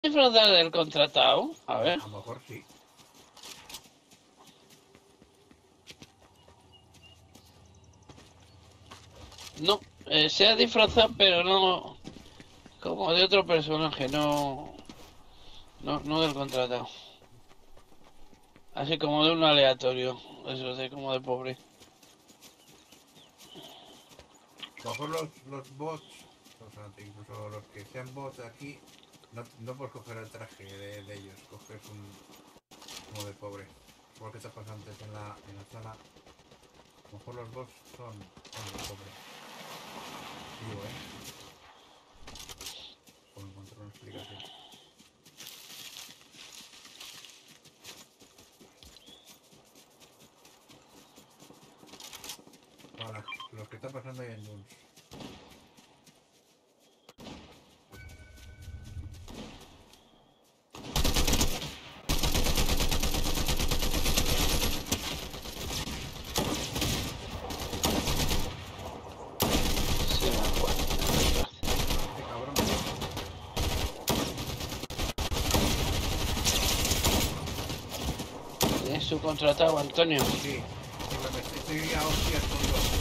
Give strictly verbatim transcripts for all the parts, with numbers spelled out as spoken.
disfrazar del contratado? A ver. A lo mejor sí. No, eh, se ha disfrazado, pero no... Como de otro personaje, no... No, no del contratado. Así como de un aleatorio. Eso de como de pobre. A lo mejor los, los bots, o sea, incluso los que sean bots aquí, no, no puedes coger el traje de, de ellos, coges un como de pobre. Igual que te pasó antes en la, en la sala. A lo mejor los bots son, son de pobre. Digo, ¿eh? Por encontrar una explicación. Ahora, los que están pasando ahí en Dunes. Sí, me acuerdo. Este cabrón. ¿Es su contratado, Antonio? Sí, porque me estoy a hostias con dos.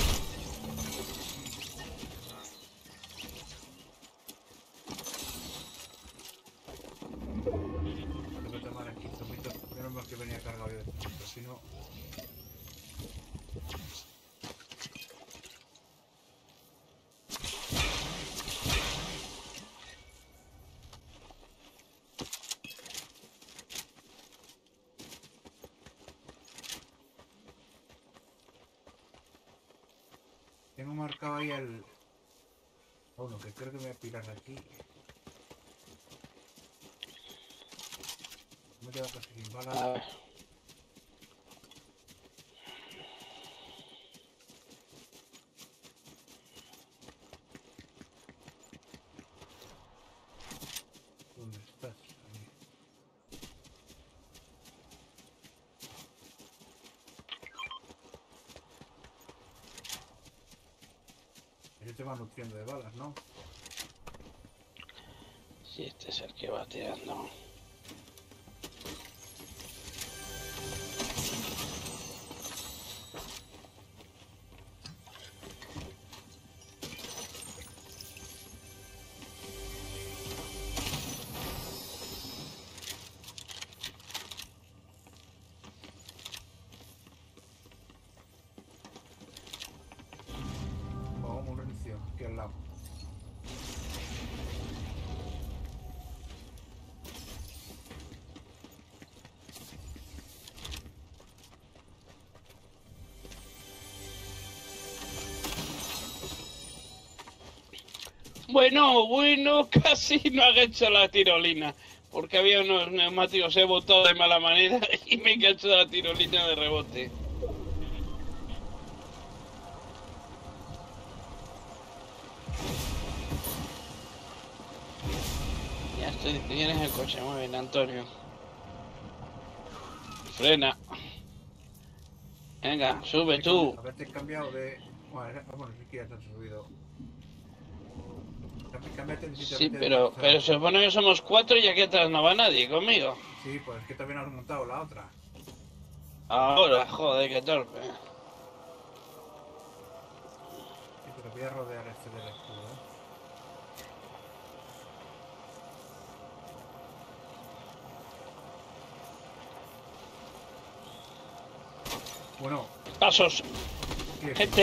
Tengo que tomar aquí zumitos. Menos mal que venía cargado yo de zumitos, si no. Tengo marcado ahí el... Bueno, que creo que me voy a pirar de aquí. Me he quedado casi sin balas. A ver. ¿Dónde estás? Ahí. Ese te va nutriendo de balas, ¿no? Sí, este es el que va tirando. Vamos, un reinicio, aquí al lado. Bueno, bueno, casi no ha hecho la tirolina. Porque había unos neumáticos, he botado de mala manera y me he enganchado la tirolina de rebote. Ya estoy, tienes el coche, muy bien, Antonio. Frena. Venga, sube Haberte cambi- tú. haberte cambiado de... Bueno, bueno, sí que ya te has subido. Cambi- Cámbiate Sí, definitivamente de pero, pero se marchaje. supone que somos cuatro y aquí atrás no va nadie conmigo. Sí, pues es que también has montado la otra. Ahora, joder, qué torpe. Sí, pero voy a rodear este del escudo, ¿eh? Bueno, Pasos, ¿qué decimos? gente.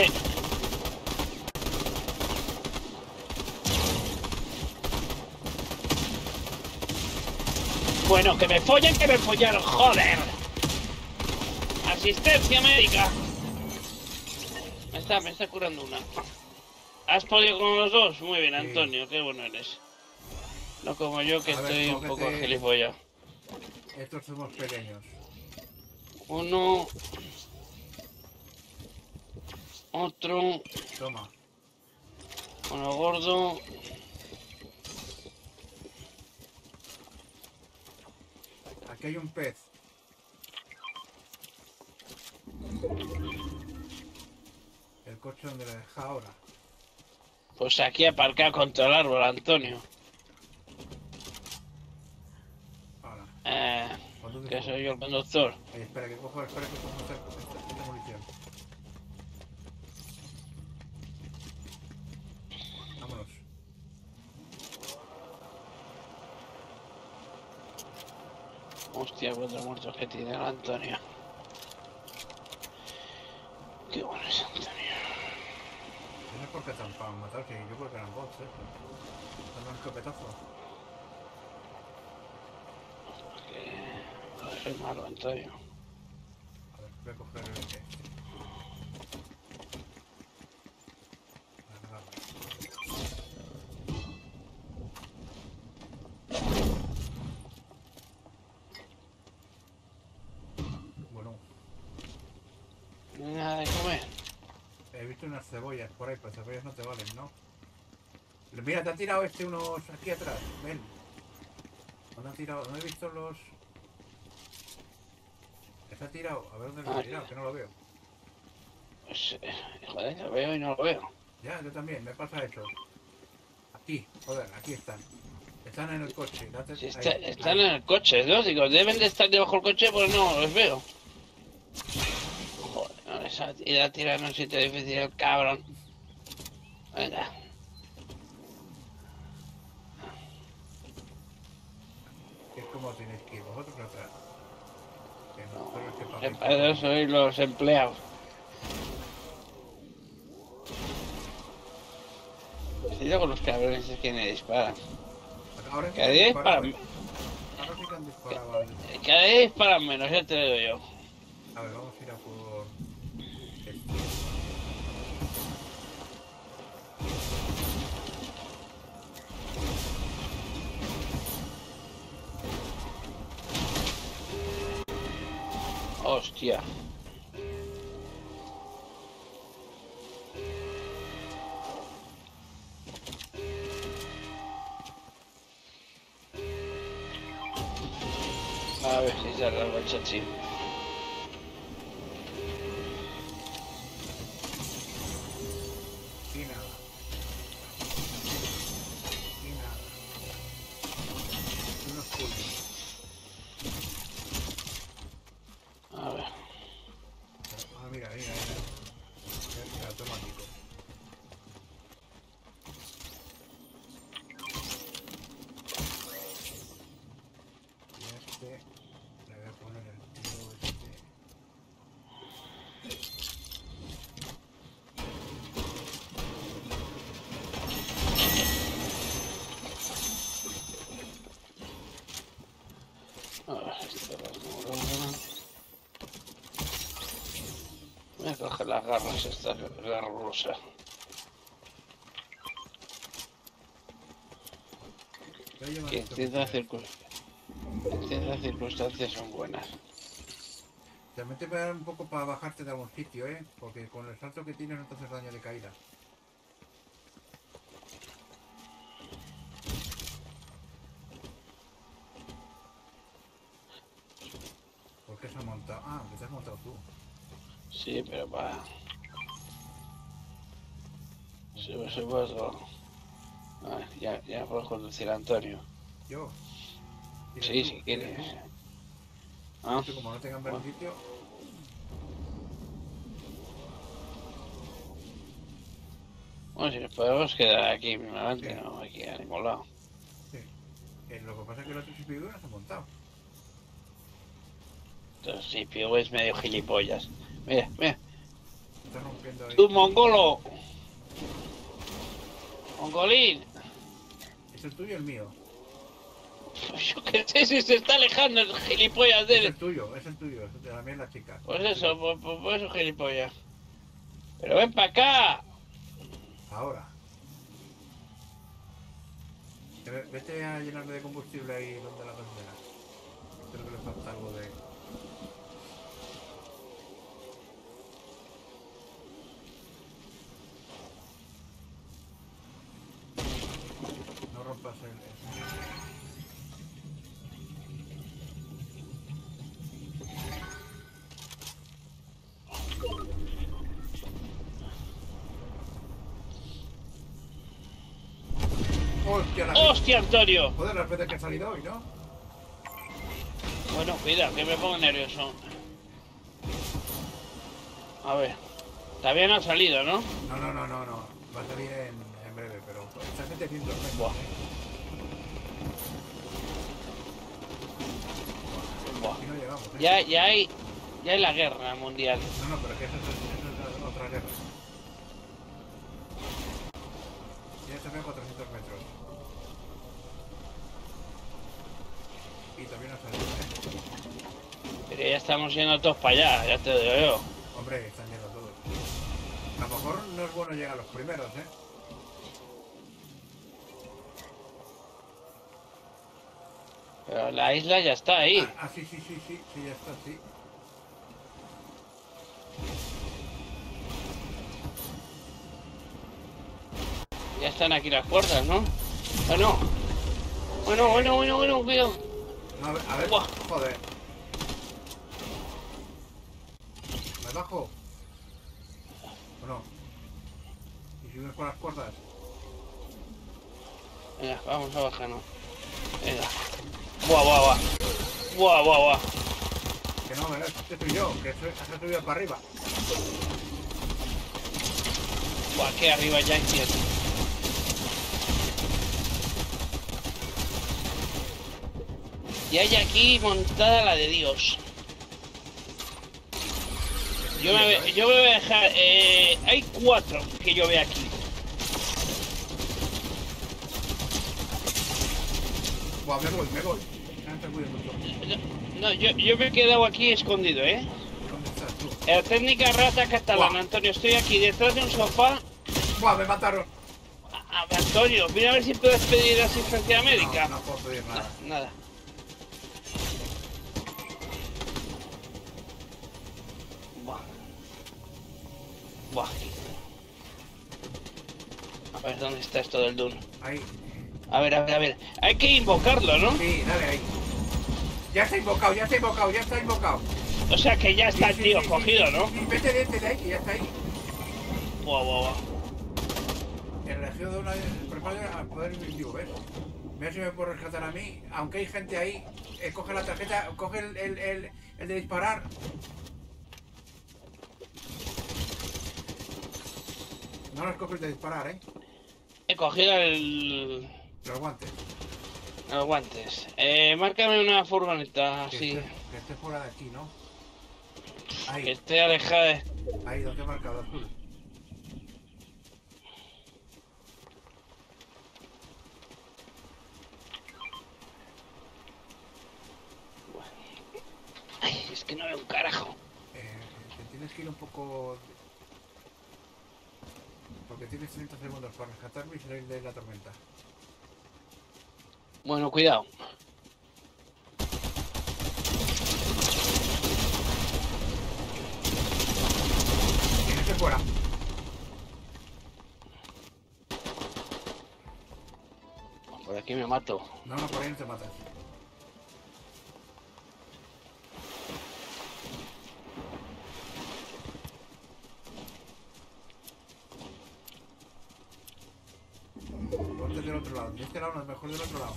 Bueno, que me follen, que me follaron, joder. Asistencia médica. Me está, me está curando una. ¿Has podido con los dos? Muy bien, Sí. Antonio, qué bueno eres. No como yo, que A ver, estoy un poco cógete... gilipollas. Estos somos pequeños. Uno, otro, Toma. uno gordo. Aquí hay un pez. El coche donde lo deja ahora. Pues aquí aparcado contra el árbol, Antonio. Entonces, Que soy yo el conductor. Eh, espera que cojo, espera que cojo esta, esta, esta munición. Vámonos. Hostia, cuatro muertos que tiene el Antonio. Qué bueno es Antonio. No sé por qué están para matarse, yo creo que eran bots, eh. Dame un escopetazo. Porque soy malo, Antonio. A ver, voy a coger el este. Vale, vale. Bueno, No hay nada de comer. he visto unas cebollas por ahí, pero cebollas no te valen, ¿no? Mira, te ha tirado este unos aquí atrás, ven. ¿Dónde ha tirado? ¿Dónde he visto los...? ¿Se ha tirado? A ver dónde lo ha Ah, tirado, que no lo veo. Pues, eh, joder, lo veo y no lo veo. Ya, yo también, me pasa eso. Aquí, joder, aquí están. Están en el coche. Date, Si ahí, está, ahí. están en el coche, ¿no? Digo, deben de estar debajo del coche, pues no los veo. Joder, no les ha tirado, tira en un sitio difícil el cabrón. Venga. Es como tenéis que ir vosotros atrás. Que No, nosotros que que paséis para eso por- sois los empleados. Cuidado con los cabrones es que me disparan. Ahora sí que Cada han día disparado. disparan, Ahora sí que han disparado al... cada día disparan menos, ya te lo digo yo. A ver, vamos a ir a por... este. Hostia. A ver si se arranca el chachi. Y nada. Y nada. Unos puños. A ver. Ah, mira, mira, mira. Mira, automático. Y este... Le voy a poner el tiro este... A ver, esto lo hacemos. Voy a coger las garras estas garrosas. Voy a llevar Que esto entiendo las que circun- entiendo las circunstancias son buenas. También te voy a dar un poco para bajarte de algún sitio, ¿eh? Porque con el salto que tienes no te haces daño de caída. ¿Por qué se ha montado? Ah, que te has montado tú. Sí, pero para... Sube, sube otro. Ah, ya, ya puedo conducir a Antonio. ¿Yo? ¿Quieres Sí, tú? si quieres. ¿Quieres tú? Ah, Tú, como no tengan ver el sitio... bueno, si nos podemos quedar aquí mismamente, no aquí a ningún lado. Sí. Eh, lo que pasa es que el otro C P U no se ha montado. Entonces, sí, Piu es medio gilipollas. Mira, mira. Está rompiendo ahí. ¡Tú, mongolo! ¡Mongolín! ¿Es el tuyo o el mío? Yo qué sé si se está alejando el gilipollas de Es él. el tuyo, es el tuyo. Es de la mía es la chica. Pues eso, pues, pues, pues eso gilipollas. Pero ven para acá. Ahora. Ve- Vete a llenarle de combustible ahí donde la gasolina. Creo que le falta algo de... No rompas el... el- ¡Hostia, la... ¡Hostia, Antonio! Joder, las veces que ha salido hoy, ¿no? Bueno, cuidado, que me pongo nervioso. A ver. Todavía no ha salido, ¿no? No, no, no, no, no. Va a salir en, en breve, pero está a setecientos metros. Buah. ¿eh? Buah. Aquí no llegamos, ¿eh? Ya, ya hay... Ya hay la guerra mundial. No, no, pero que eso, es- eso es otra guerra. Ya está a cuatrocientos metros. Y todavía no ha salido, ¿eh? Pero ya estamos yendo todos para allá, ya te lo digo yo. Hombre, están yendo todos. A lo mejor no es bueno llegar a los primeros, ¿eh? Pero la isla ya está ahí. Ah, ah, sí, sí, sí, sí, sí, ya está, sí. Ya están aquí las puertas, ¿no? Bueno. Bueno, bueno, bueno, bueno, cuidado. No, a ver, a ver, Buah. joder. ¿Me bajo? ¿O no? ¿Y subimos por las cuerdas? Venga, vamos a bajarnos. Venga. Buah, buah, buah. Buah, buah, buah. Que no, que no, este soy yo, que soy, has subido para arriba. Buah, que arriba ya entiendo. Y hay aquí montada la de Dios. Yo me, yo me voy a dejar... Eh, hay cuatro que yo veo aquí. Buah, me voy, me voy. No te cuides mucho. No, no, yo, yo me he quedado aquí escondido, ¿eh? ¿Dónde estás tú? La técnica rata catalana, Buah. Antonio. Estoy aquí detrás de un sofá. Buah, me mataron. A- a- Antonio, mira a ver si puedes pedir asistencia médica. No, no puedo pedir nada. Na- nada. Buah. Buah. A ver, ¿dónde está esto del Dune? Ahí. A ver, a ver, a ver. Hay que invocarlo, ¿no? Sí, dale ahí. Ya está invocado, ya está invocado, ya está invocado. O sea que ya está el Sí, tío sí, sí, cogido, sí, ¿no? sí, sí, vete, vete de ahí, que ya está ahí. Buah, buah, buah. El regio de una prepara a poder digo, ¿ves? Mira si me puedo rescatar a mí. Aunque hay gente ahí, eh, coge la tarjeta, coge el, el, el, el de disparar. No los coges de disparar, ¿eh? He cogido el... Los guantes. los guantes. Eh, márcame una furgoneta, Que, así. esté, que esté fuera de aquí, ¿no? Que Ahí, esté alejada de... ahí, donde he marcado azul. Ay, es que no veo un carajo. Eh, te tienes que ir un poco... Porque tienes treinta segundos para rescatarme y salir de la tormenta. Bueno, cuidado. Tienes que fuera. Por aquí me mato. No, no, por ahí no te matas. Ponte del otro lado. De este lado no es mejor del otro lado.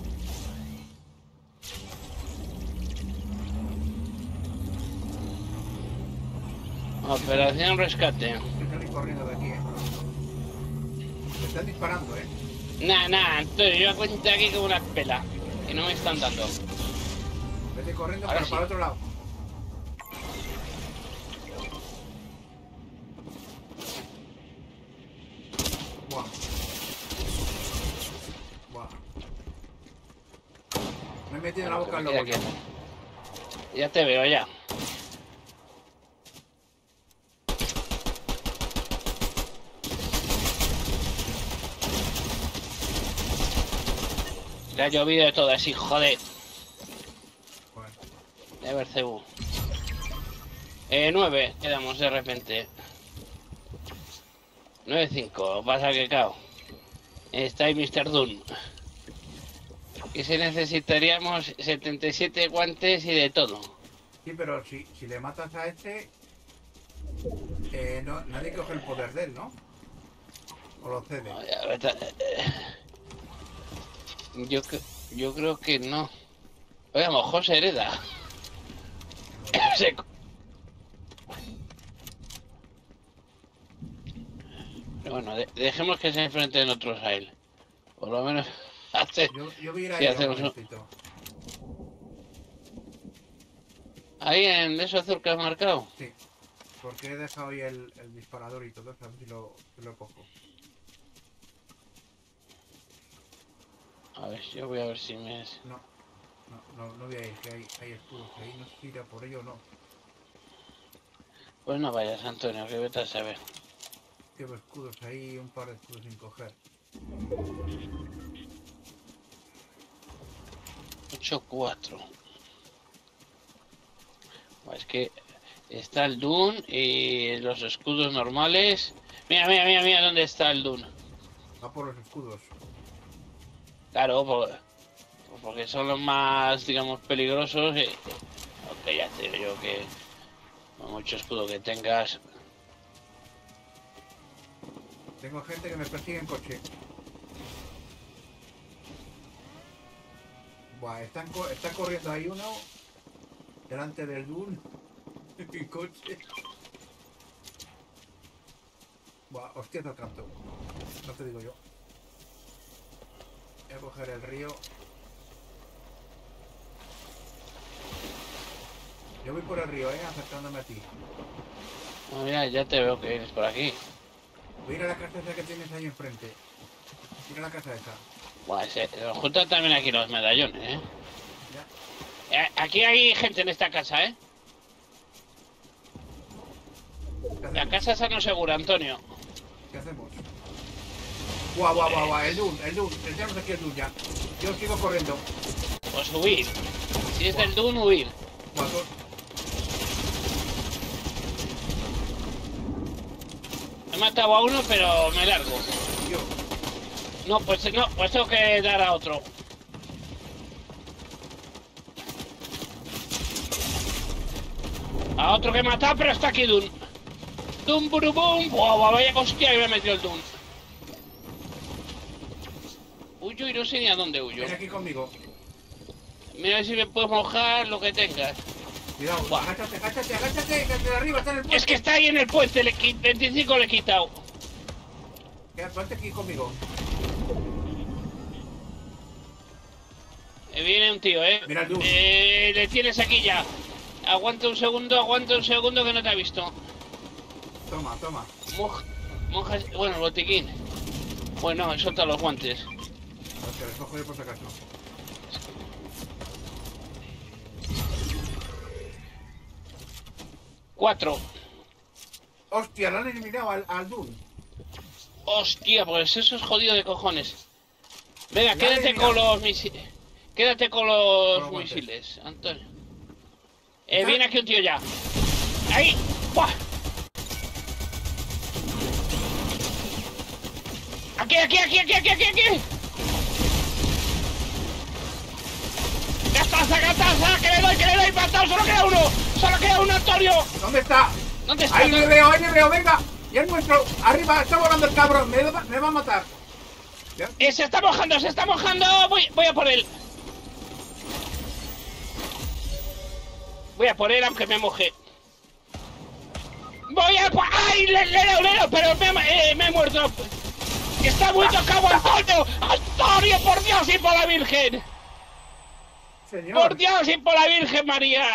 Operación rescate. Hay que salir corriendo de aquí, eh. Me están disparando, eh. Nah, nah, Antonio, yo cuento aquí como una pela. Que no me están dando. Vete corriendo, Ahora pero sí. para el otro lado. Buah. Buah. Me he metido en la boca el lobo. Aquí, aquí. Ya te veo, ya. Le ha llovido de todo así, joder. Bueno, De Bercebú. Eh, nueve, quedamos de repente. nueve cinco, pasa que cao. Está ahí mister Dune. Y si necesitaríamos setenta y siete guantes y de todo. sí, pero si, si le matas a este, eh, no, nadie coge el poder de él, ¿no? O lo cede. Yo, cre- yo creo que no. Oye, mojo se hereda. Seco. Pero bueno, de dejemos que se enfrenten otros a él. Por lo menos hace... Yo, yo voy a ir Sí, ahí, hacemos un un... Ahí en eso azul que has marcado. Sí, porque he dejado ahí el, el disparador y todo, a ver si lo, si lo cojo. A ver, yo voy a ver si me... No, no, no, no voy a ir, que hay, hay escudos ahí, no sé si irá por ello o no. Pues no vayas, Antonio, que vete a saber. Llevo escudos ahí, un par de escudos sin coger. ocho cuatro. Es que está el Dune y los escudos normales. Mira, mira, mira, mira dónde está el Dune. Va por los escudos. Claro, por, porque son los más, digamos, peligrosos. Y, ok, ya te digo yo que con mucho escudo que tengas. Tengo gente que me persigue en coche. Buah, están, co está corriendo ahí uno delante del Dune en coche. Buah, hostia, te alcanzo. No te digo yo. Voy a coger el río. Yo voy por el río, eh, acercándome a ti. Oh, mira, ya te veo que vienes por aquí. Voy a ir a la casa esa que tienes ahí enfrente. Mira la casa esa. Buah, se nos juntan también aquí los medallones, ¿eh? Ya. Eh, Aquí hay gente en esta casa, ¿eh? La casa esa no segura, Antonio. ¿Qué hacemos? Guau, guau, guau, guau, el Dune, el Dune, tenemos aquí el Dune ya. Yo sigo corriendo. Pues huir. Si es del Dune, huir. Guau, He matado a uno, pero me largo. yo. No, pues no, pues tengo que dar a otro. A otro que he matado, pero está aquí Dune. Dune, burubum. Guau, guau, vaya hostia que me ha metido el Dune. Huyo y no sé ni a dónde huyo. Ven aquí conmigo. Mira si me puedes mojar lo que tengas. Cuidado, Buah. agáchate, agáchate, agáchate, que de arriba está en el puente. Es que está ahí en el puente, le qui- veinticinco le he quitado. Quédate, ponte aquí conmigo. Me viene un tío, ¿eh? Mira el Dune. Eh, le tienes aquí ya. Aguanta un segundo, aguanta un segundo que no te ha visto. Toma, toma. Moj monjas, bueno, el botiquín. Bueno, suelta los guantes. Los que les cojo yo por si acaso. Cuatro. Hostia, lo han eliminado al, al Dune. Hostia, pues eso es jodido de cojones. Venga, La quédate eliminado. con los misiles. Quédate con los, Con los guantes. misiles, Antonio. Eh, ¿Está? viene aquí un tío ya. ¡Ahí! ¡Buah! ¡Aquí, aquí, aquí, aquí, aquí, aquí, aquí! ¡Gataza, gataza! ¡Que le doy, que le doy! ¡Matado! ¡Solo queda uno! ¡Solo queda uno, Antonio! ¿Dónde está? ¿Dónde está? Ahí le veo, ahí le veo, venga. Ya es nuestro. Arriba, está volando el cabrón. Me, va- me va a matar. ¿Ya? Eh, se está mojando, se está mojando. Voy, voy a por él. Voy a por él aunque me moje. Voy a por... ¡Ay! Le, le he dado, le he dado, pero me, ha- eh, me he muerto. Está muy tocado, Antonio. Antonio, por Dios y por la Virgen. Señor. Por Dios y por la Virgen María.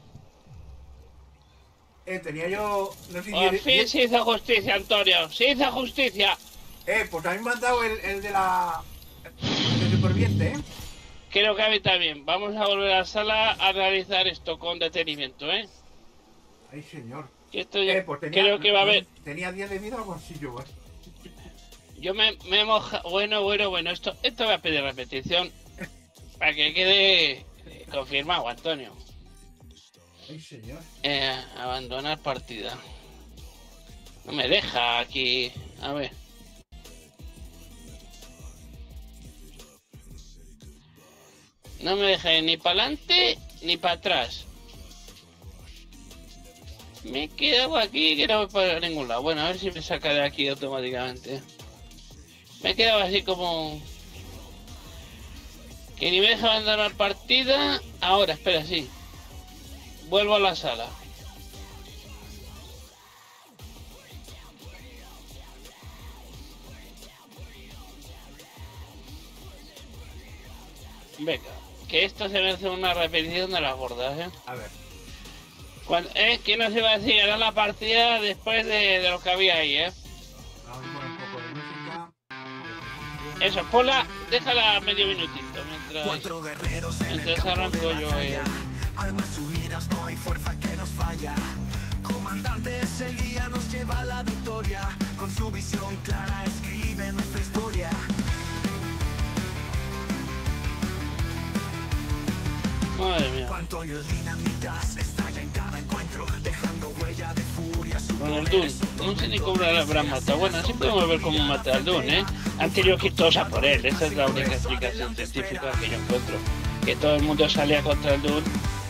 Eh, tenía yo. No sé si. Por diez- fin diez- se hizo justicia, Antonio. Se hizo justicia. Eh, pues a mí me han dado el, el de la. El superviviente, eh. Creo que a mí también. Vamos a volver a la sala a analizar esto con detenimiento, ¿eh? Ay, señor. Que esto ya Eh, pues tenía, creo que va a haber... Tenía diez de vida o algo así yo, eh. Yo me, me he mojado... Bueno, bueno, bueno. Esto, esto voy a pedir repetición. Para que quede eh, confirmado, Antonio. Ay, señor. Eh, abandonar partida. No me deja aquí... A ver. No me deja ir ni para adelante ni para atrás. Me he quedado aquí que no voy para ningún lado. Bueno, a ver si me saca de aquí automáticamente. Me he quedado así como... Que ni me deja abandonar partida. Ahora, espera, sí. Vuelvo a la sala. Venga, que esto se merece una repetición de las gordas, ¿eh? A ver. Cuando, ¿eh? ¿Quién nos iba a decir? Era la partida después de, de lo que había ahí, ¿eh? Vamos a poner un poco de música. Eso, ponla, déjala medio minutito mientras, mientras arranco yo el... Almas unidas, no hay fuerza que nos falla. Comandante es el guía, nos lleva a la victoria. Con su visión clara escribe nuestra historia. Madre mía. Cuánto ellos dinamitas estalla en cada encuentro, dejando huella de furia. Con el Dune, no sé ni cómo la habrán matado. Bueno, sí podemos ver cómo mata al Dune, ¿eh? Han tenido que ir todos a por él. Esa es la única explicación científica que yo encuentro. Que todo el mundo salía contra el Dune.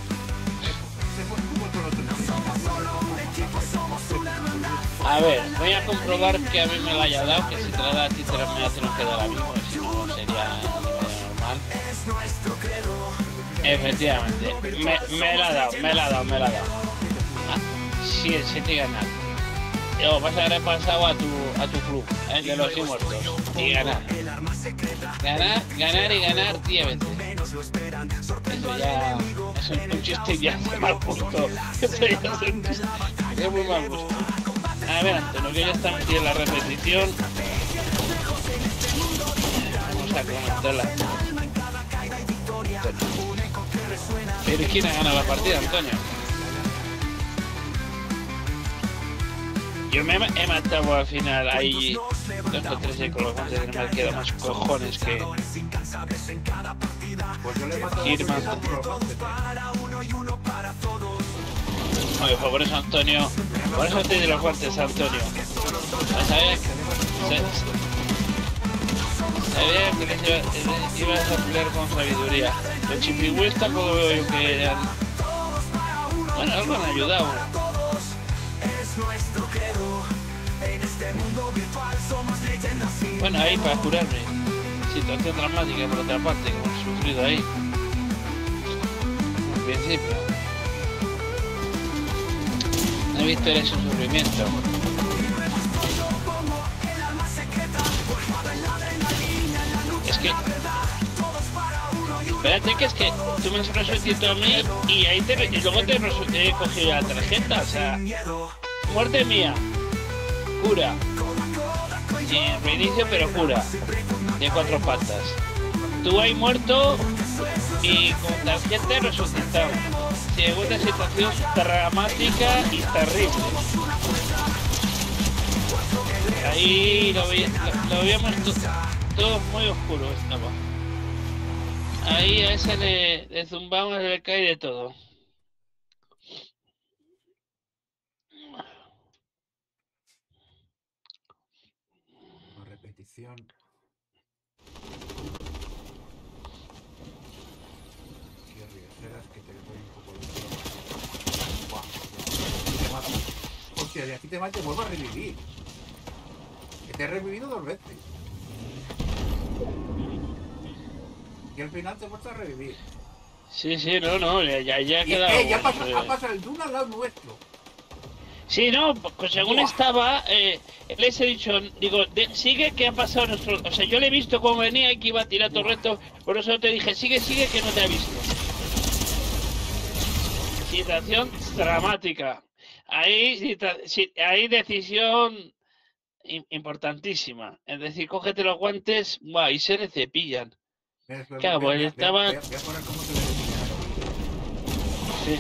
A ver, voy a comprobar que a mí me la haya dado, que si te la da a ti te la me hace no queda la misma, si no sería normal. Efectivamente, me, me la ha dado, me la ha dado, me la ha dado. Ah, sí, el siete ganar. Yo vas a haber pasado a tu, a tu club, ¿eh? De los muertos. Y ganar. Ganar, ganar y ganar diez veces. Eso ya es un, un chiste ya de mal gusto. Eso ya es un chiste de muy mal gusto. A ver, Antonio, que ya está metido en la repetición. Vamos a comentarla. Pero ¿quién ha ganado la partida, Antonio? Yo me he matado al final ahí dos o tres con los guantes que me quedan más cojones que... Pues yo le he matado Irman. a Oye, pues por eso, Antonio, por eso te di los guantes, Antonio. ¿Sabes? Sabía que les iba, les ibas a pelear con sabiduría. Los chipigües tampoco veo yo que eran... Bueno, algo han ayudado. Bueno, ahí para curarme. Situación dramática por otra parte, como he sufrido ahí. Al principio. No he visto ese sufrimiento. Es que... Espérate que es que tú me has resucitado a mí y ahí te, y luego te he cogido la tarjeta, o sea... Muerte mía. Cura. Sin reinicio, pero cura. De cuatro patas. Tú ahí muerto y con tarjeta resucitado. Segunda situación dramática y terrible. Ahí lo, vi, lo, lo veíamos to, todo muy oscuro estaba. Ahí a ese le, le zumbamos, le cae de todo. Repetición. Qué arriesgadas que te doy un poco de... Buah, te mato. Hostia, de aquí te mato y vuelvo a revivir. Que te he revivido dos veces. Y al final te he vuelto a revivir. Sí, sí, no, no, ya, ya ha Y, quedado... eh, ya pasa, ha pasado el Dune al lado nuestro. Sí, no, pues según Buah. estaba, eh, les he dicho, digo, de, sigue que ha pasado nuestro... O sea, yo le he visto cómo venía y que iba a tirar torreto, por eso te dije, sigue, sigue, que no te ha visto. Situación dramática. Ahí, ahí decisión importantísima. Es decir, cógete los guantes, buah, y se le cepillan. Claro, pues estaba... Voy a, voy a poner cómo se le decía. Sí.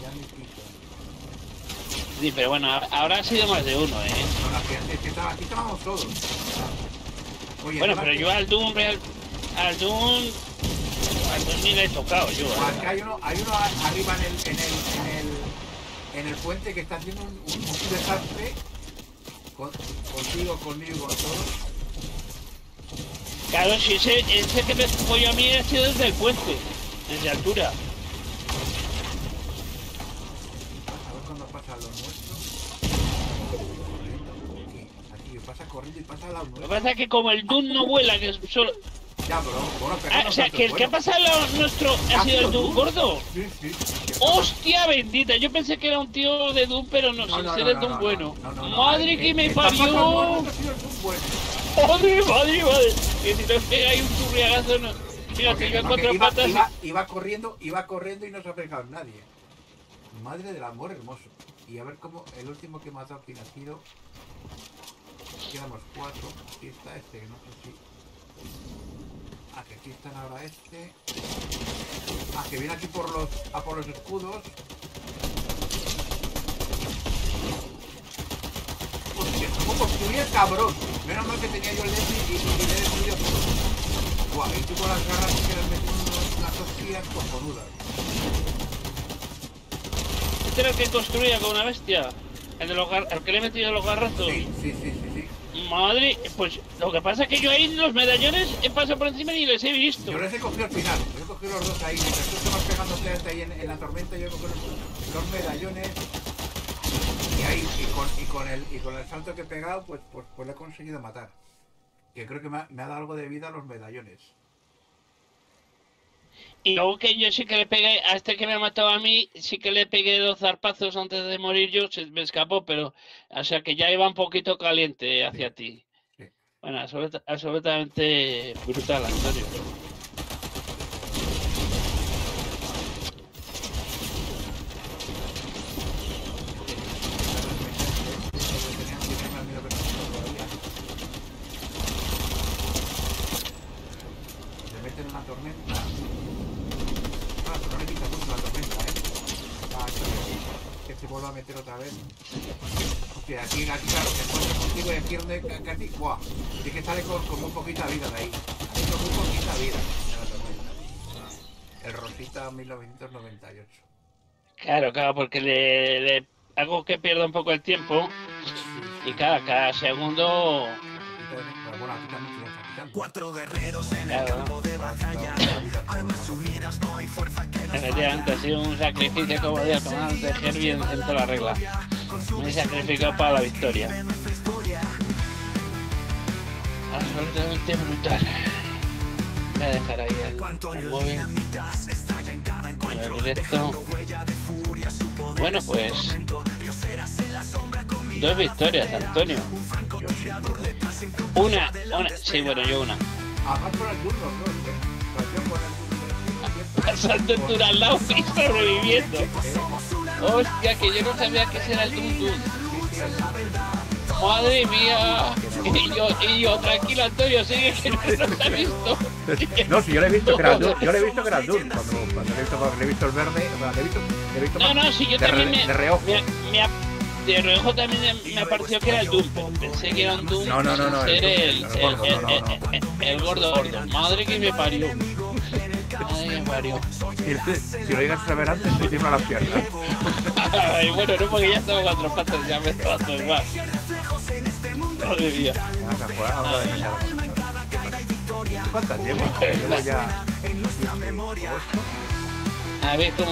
Sí, pero bueno, ahora ha sido más de uno, ¿eh? No, es que estaba, aquí estábamos todos. Oye, bueno, pero yo al Doom, real, al Doom, al Doom ni le he tocado yo. Pues acá hay uno, hay uno arriba en el, en el, en el, en el puente que está haciendo un, un, un desastre. Con, contigo, conmigo, con todos. Claro, si ese, ese que me apoyó a mí ha sido desde el puente, desde altura. Pasa corriendo y pasa al lado. Lo que pasa es que como el Doom no vuela, que es solo... Ya, pero bueno, pero Ah, no o sea, tanto, que el que ha bueno. pasado lo nuestro ha sido el Doom gordo. Sí, sí. ¡Hostia bendita! Yo pensé que era un tío de Doom, pero no, No, sin no, ser no, el no, Doom no, bueno. no, no, no, ¡Madre eh, que eh, me está pasando parió! bueno, ha sido el Doom bueno. ¡Madre, madre, madre! Que si nos pega ahí un turriagazo, no. Fíjate, Porque- yo a porque cuatro iba, patas. iba, iba corriendo, iba corriendo y no se ha pegado nadie. Madre del amor hermoso. Y a ver cómo el último que he matado quién ha sido. Quedamos cuatro. Aquí está este, que no sé si. Ah, que aquí están ahora este. Ah, que viene aquí por los. a por los escudos. Hostia, cómo construía el cabrón. Menos mal que tenía yo el Leslie y, y le he destruido todo. Guau, y tú con las garras que le has metido unos- unas hostias cojonudas. Este era el que construía con una bestia. El, de los gar... el que le he metido los garrazos. Sí, sí, sí, sí, sí. Madre, pues lo que pasa es que yo ahí los medallones he pasado por encima y les he visto. Yo les he cogido al final, yo he cogido los dos ahí, mientras tú estabas pegándote ahí en, en la tormenta, yo he cogido los, los medallones y ahí, y con, y con el y con el salto que he pegado, pues, pues, pues le he conseguido matar. Que creo que me ha, me ha dado algo de vida a los medallones. Y luego que yo sí que le pegué, a este que me ha matado a mí, sí que le pegué dos zarpazos antes de morir yo, se me escapó, pero, o sea que ya iba un poquito caliente hacia Sí, ti. sí. Bueno, absoluta- absolutamente brutal, Antonio. Le meten una tormenta. Ah, pero no le quita mucho la tormenta, ¿eh? Ah, que, que se vuelva a meter otra vez. Hostia, aquí, aquí claro, se encuentra contigo y aquí es donde ca- casi... ¡Buah! Sí que sale con, con muy poquita vida de ahí. Sale con muy poquita vida de la tormenta. El Rosita mil novecientos noventa y ocho. Claro, claro, porque le, le hago que pierda un poco el tiempo y cada, cada segundo... Pero bueno, aquí también se le está quitando. Cuatro guerreros en el Claro, campo de batalla. Armas unidas, no hay fuerza que nos efectivamente ha sido un sacrificio como decía comandante Herbie en, en toda la regla. Me he sacrificado para la victoria. Absolutamente brutal. Voy a dejar ahí el, el móvil. El directo. Bueno, pues dos victorias, Antonio. Una, una, sí, bueno, yo una. Además por el turno, ¿no? Pasión por el turno. Pasando el tour al lado y sobreviviendo. Hostia, que yo no sabía que ese era el Tum Tum. Madre mía. Y yo, y yo, tranquilo, Antonio, sigue que no nos ha visto. No, si yo le he visto que era Dune, yo le he visto que era Dune, cuando, cuando le, he visto, le he visto el verde, bueno, le he visto, le he visto No, no, si yo de, también re, me, de reojo. me, me, ha- de reojo también me, me pareció que era el Doom, pero pensé que era un Doom No, no, no, no, sin ser el- el, el el, gordo, el, no, no, no. el- el- el gordo gordo. Madre que me parió. Madre que me parió. Si, si lo llegas a saber antes, te tiemblan las piernas. Ay, bueno, no, porque ya estaba cuatro patas, ya me estaba todo igual. Madre mía. Vas a jugar ahora de mañana. ¿Cuántas llevo? Llevo ya... A ver cómo